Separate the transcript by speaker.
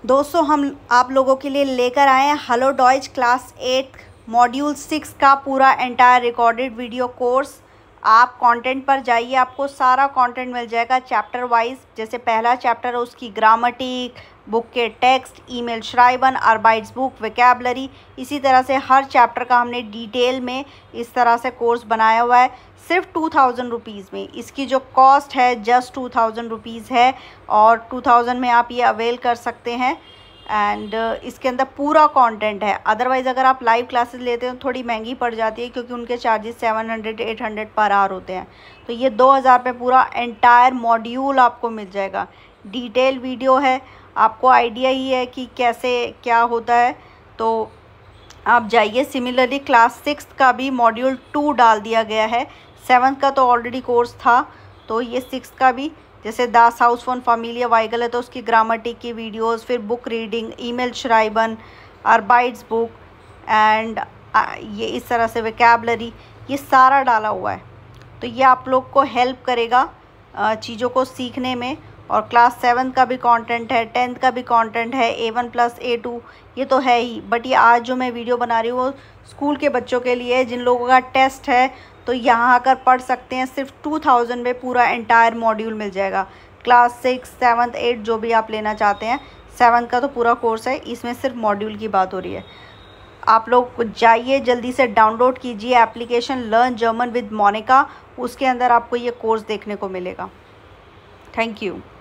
Speaker 1: दोस्तों हम आप लोगों के लिए लेकर आए हैं हेलो डॉइच क्लास 8 मॉड्यूल 6 का पूरा एंटायर रिकॉर्डेड वीडियो कोर्स। आप कंटेंट पर जाइए, आपको सारा कंटेंट मिल जाएगा चैप्टर वाइज। जैसे पहला चैप्टर है उसकी ग्रामेटिक, बुक के टेक्स्ट, ईमेल श्राइबन, अर्बाइट्स बुक, वोकैबुलरी। इसी तरह से हर चैप्टर का हमने डिटेल में इस तरह से कोर्स बनाया हुआ है सिर्फ 2000 रुपीज़ में। इसकी जो कॉस्ट है जस्ट 2000 रुपीज़ है और 2000 में आप ये अवेल कर सकते हैं। एंड इसके अंदर पूरा कंटेंट है। अदरवाइज़ अगर आप लाइव क्लासेस लेते हैं तो थोड़ी महंगी पड़ जाती है क्योंकि उनके चार्जेस 700-800 पर आवर होते हैं। तो ये 2000 पे पूरा एंटायर मॉड्यूल आपको मिल जाएगा। डिटेल वीडियो है, आपको आइडिया ही है कि कैसे क्या होता है। तो आप जाइए। सिमिलरली क्लास 6 का भी मॉड्यूल 2 डाल दिया गया है। 7 का तो ऑलरेडी कोर्स था, तो ये 6 का भी। जैसे दास हाउस फोन फामिलिया वाइगल है तो उसकी ग्रामेटिक की वीडियोस, फिर बुक रीडिंग, ईमेल श्राइबन, अर्बाइट्स बुक एंड ये इस तरह से वोकैबुलरी, ये सारा डाला हुआ है। तो ये आप लोग को हेल्प करेगा चीज़ों को सीखने में। और क्लास 7 का भी कंटेंट है, 10th का भी कंटेंट है, A1 प्लस A2 ये तो है ही। बट ये आज जो मैं वीडियो बना रही हूँ वो स्कूल के बच्चों के लिए जिन लोगों का टेस्ट है, तो यहाँ आकर पढ़ सकते हैं। सिर्फ 2000 में पूरा एंटायर मॉड्यूल मिल जाएगा। क्लास 6, 7th, 8 जो भी आप लेना चाहते हैं। 7 का तो पूरा कोर्स है, इसमें सिर्फ मॉड्यूल की बात हो रही है। आप लोग जाइए जल्दी से डाउनलोड कीजिए application learn German with Monika. उसके अंदर आपको ये कोर्स देखने को मिलेगा। Thank you.